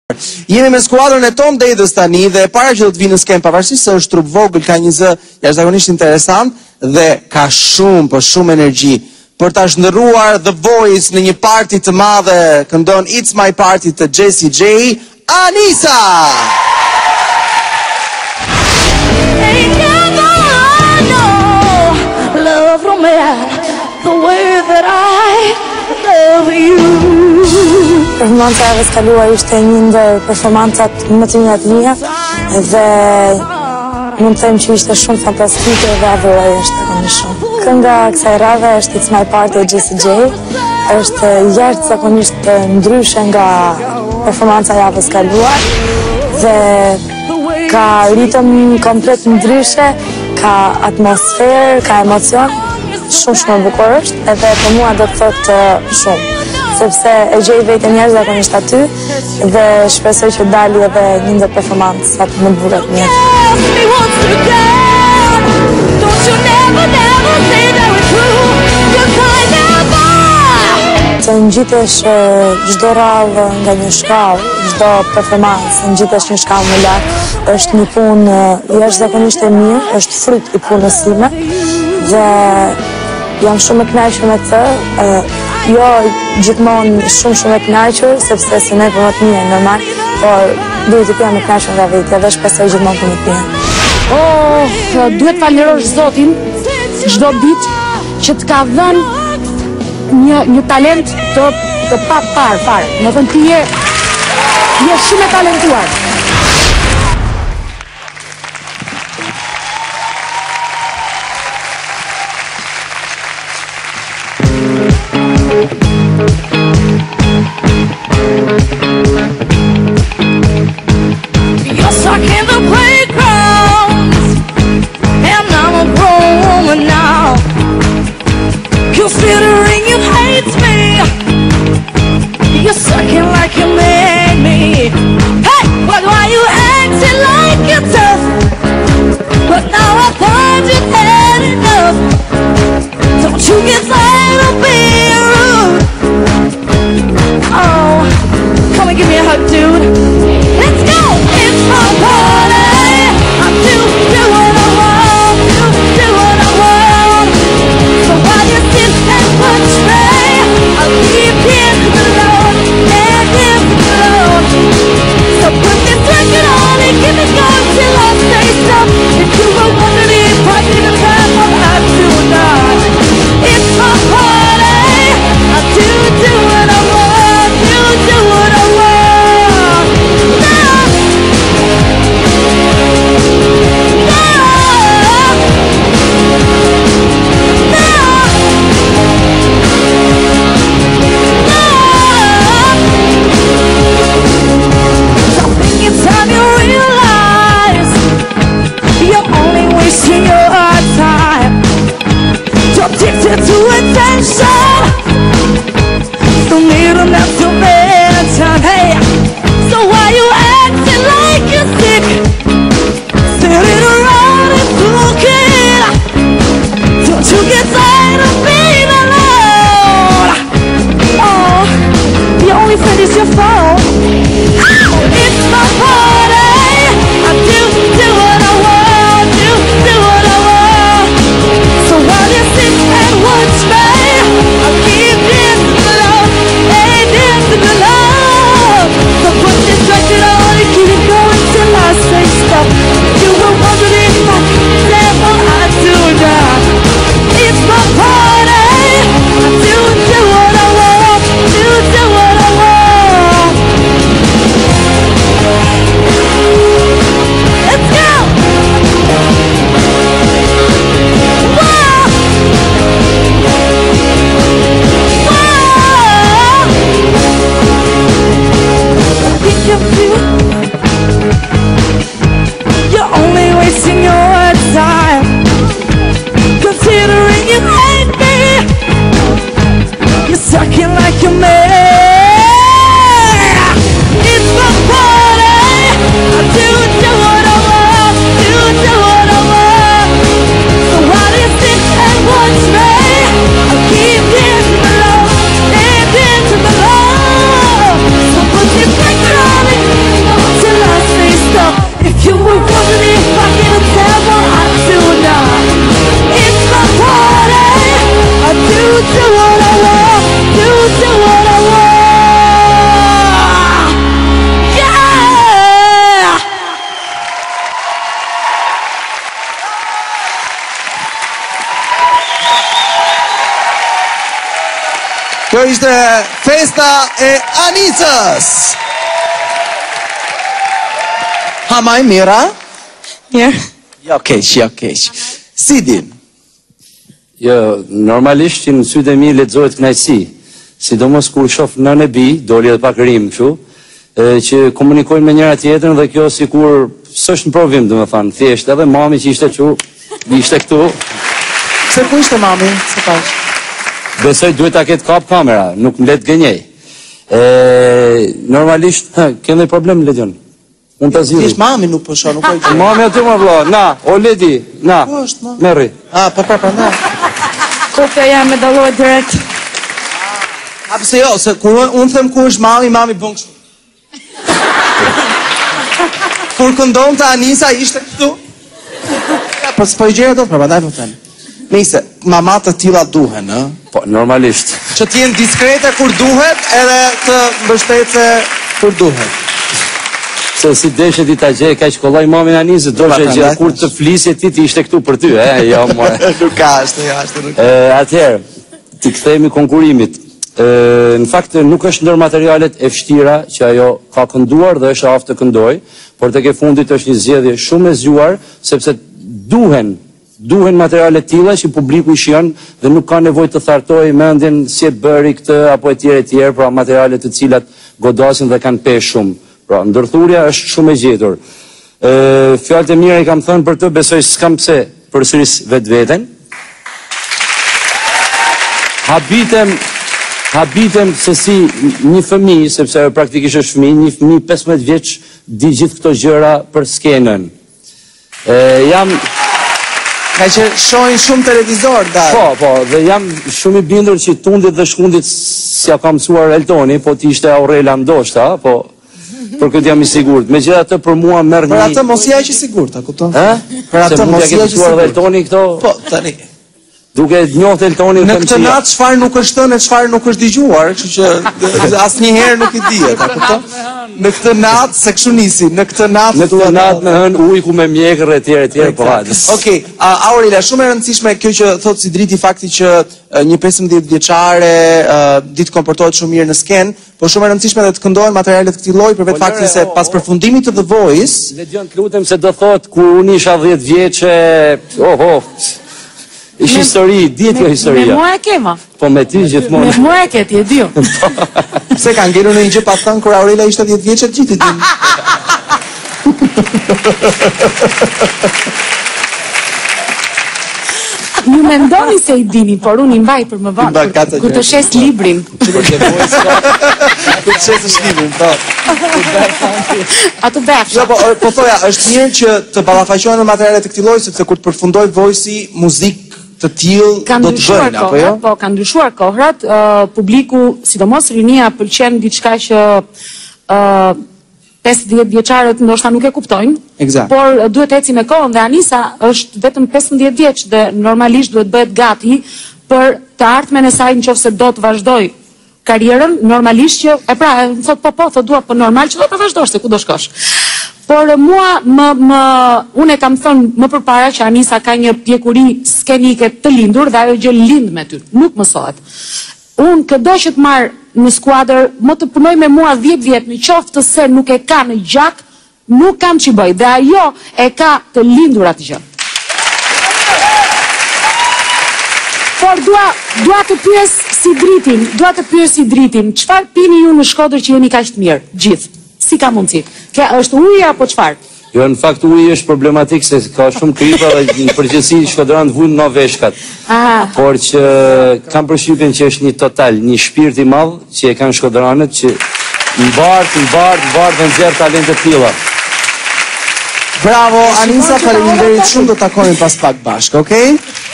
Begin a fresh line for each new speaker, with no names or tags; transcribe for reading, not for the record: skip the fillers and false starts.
Jemi me skuadrën Elton Dedës tani dhe para që do të vinë në skem, pavarësisht se është trup vogël, ka një zë jashtëzakonisht interesant dhe ka shumë energji. Për ta shndërruar The Voice në një party të madhe, këndon It's My Party të Jessie J, Anisa!
Performanca e skaluar ishte një ndër performancat më të mira të mia dhe mund të them që ishte shumë fantastike dhe adhuroj shumë. Kënga kësaj radhe është It's My Party e Jessie J, është jashtëzakonisht ndryshe nga performanca e javës kaluar dhe ka ritëm komplet ndryshe, ka atmosferë, ka emocion, shumë bukur është, edhe për mua do të thotë shumë. Sepse e gjej vetën jashtëzakonisht aty dhe shpresoj që dali edhe një ndër performancat më të bukura të mia. Të ngjitesh çdo radhë nga një shkallë, çdo performancë ngjitesh një shkallë më lart, është një punë jashtëzakonisht e mirë, është fryt i punës time dhe jam shumë e kënaqur me të. Jo gjithmonë shumë e kënaqur, sepse se ne për më të mirë, normal, por duhet të jam e kënaqur nga vetë dhe shpresoj gjithmonë për më të mirë.
Duhet falërosh Zotin çdo ditë që të ka dhënë një talent të parë fare. Do të thënë ti je shumë e talentuar.
You're stuck in the playground, and I'm a grown woman now. You feel the ring, you hate me. You're sucking like you made me. Hey, what do I
Kjo ishte festa e Anisës. Ha maj mira?
Mirë.
Jo keq. Si din?
Jo, normalisht që në sytë e mi lexohet kënaqësi. Sidomos kur shoh nënë e bi, doli edhe pak rim kështu, që komunikojnë me njëra tjetrën dhe kjo sikur s'është në provim, domethënë, thjesht edhe mami që ishte këtu.
Se ku ishte mami? Se pash.
Besoj duhet ta ketë kap kamera, nuk më let gënjej. Normalisht, kemi problem Ledion. Unë ta zgjidh.
Ish mami nuk po shoh, nuk po i.
Mami aty më vëlla, na, o Ledi, na. Merri.
Na.
Kopja jam me dallohet direkt.
Pse jo, se kur unë them ku është mami bën kështu. Kur këndon të Anisa ishte kështu. Ja, po s'po i gjej ato, prandaj po them. Nëse mamat të tilla duhen, ë?
Po, normalisht.
Që të jenë diskrete kur duhet, edhe të mbështetse kur duhet.
Se si deshe ti ta gjej kaq kollaj mamin Anisë, doshe që kur të flisje ti ishte këtu për ty, jo more.
Nuk ka ashtu.
Atëherë, ti kthehemi konkurimit. Në fakt nuk është ndër materialet e vështira që ajo ka kënduar dhe është aftë të këndoj, por tek e fundit është një zgjedhje shumë e zgjuar, sepse duhen materiale tilla që publiku i shijon dhe nuk ka nevojë të thartojë mendjen si e bëri këtë apo etj, pra materiale të cilat godasin dhe kanë peshë shumë. Pra, ndërthurja është shumë e gjetur. Fjalët e mira i kam thënë për të, besoj s'kam pse përsëris vetveten. Habitem se si një fëmijë, sepse praktikisht është fëmijë, një fëmijë 15 vjeç di gjithë këto gjëra për skenën.
Ka që shohin shumë televizor, da.
Po, dhe jam shumë i bindur që tundit dhe shkundit s'ja ka mësuar Eltoni, po ti ishte Aurela ndoshta, po për këtë jam i sigurt. Megjithatë për mua merr një.
Për atë mos ja që i sigurt, a kupton? Për atë
mos ja që i sigurt Eltoni këto.
Po, tani.
Duke njohur Eltoni
në këtë natë çfarë nuk është thënë, çfarë nuk është dëgjuar, kështu që asnjëherë nuk i dihet, a kupton? Në këtë natë se kështu nisi, në këtë natë
me hën ujë ku me mjekër etj, po hajde.
Okej, Aurela, shumë e rëndësishme kjo që thot si driti fakti që një 15 vjeçare ditë komportohet shumë mirë në sken, por shumë e rëndësishme edhe të këndohen materiale të këtij lloji për vetë faktin se pas përfundimit të The Voice,
Ledion, lutem se do thot kur unë isha 10 vjeçë, ish histori, dihet jo historia.
Me mua e kema.
Po me ty gjithmonë.
Me mua e ke, ti e di.
Pse ka ngelur në një gjë pa thënë kur Aurela ishte 10 vjeçë gjithë ditën.
Ju mendoni se i dini, por unë i mbaj për më vonë. Kur të shes librin.
Kur të shes librin, po.
Ato befsha.
Jo, po thoja, është mirë që të ballafaqohen në materiale të këtij lloji sepse kur të përfundoj Voice-i, muzikë të tillë do të bëjnë, apo jo?
Po, kanë ndryshuar kohrat, publiku, sidomos rinia pëlqen diçka që 50 vjeçarët ndoshta nuk e kuptojnë.
Eksakt.
Por duhet eci me kohën dhe Anisa është vetëm 15 vjeç dhe normalisht duhet bëhet gati për të ardhmen e saj nëse do të vazhdoj karrierën, normalisht që më thot dua, po normal që do ta vazhdosh se ku do shkosh. Por mua unë e kam thënë më përpara që Anisa ka një pjekuri skenike të lindur dhe ajo gjë lind me ty, nuk mësohet. Unë këdo që të marr në skuadër, më të punoj me mua 10 vjet, në qoftë se nuk e ka në gjak, nuk kam që bëj, dhe ajo e ka të lindur atë gjë. Por dua të pyes si dritin, çfarë pini ju në Shkodër që jeni kaq të mirë, gjithë? Si ka mundësi? Është uji apo çfarë?
Jo, në fakt uji është problematik se ka shumë kripa dhe në përgjithësi shkodranët vujnë në veshkat. Por që kam përshtypjen që është një total, një shpirt i madh që e kanë shkodranët që mbartë dhe nxjerr talente të tilla.
Bravo Anisa, faleminderit shumë, do të takojmë pas pak bashkë, okay?